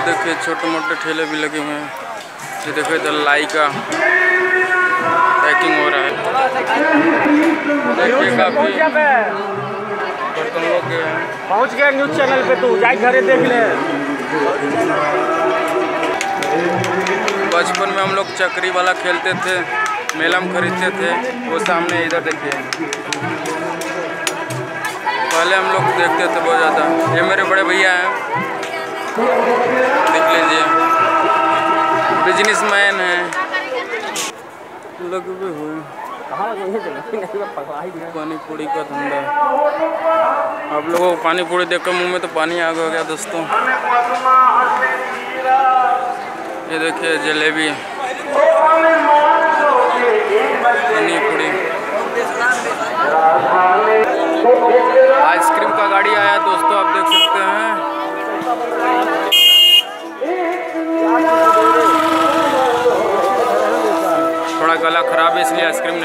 देखिए छोटे मोटे ठेले भी लगे हुए हैं। ये देखिए इधर लाई का पैकिंग हो रहा है। देखिए काफी बर्तन लोग पहुँच गए न्यूज़ चैनल पे, तू जाए घरे देख ले। बचपन में हम लोग चक्री वाला खेलते थे, मेला में खरीदते थे। वो सामने इधर देखिए, पहले हम लोग देखते थे बहुत ज़्यादा। ये मेरे बड़े भैया हैं, देख लीजिए, बिजनेसमैन हैं, लगे हुए पानी पूरी का धंधा। आप लोगों को पानी पूरी देखकर मुंह में तो पानी आ गया दोस्तों। ये देखिए जलेबी, पानी पूरी, आइसक्रीम का गाड़ी आया दोस्तों, आप देख सकते हैं। थोड़ा गला खराब है इसलिए आइसक्रीम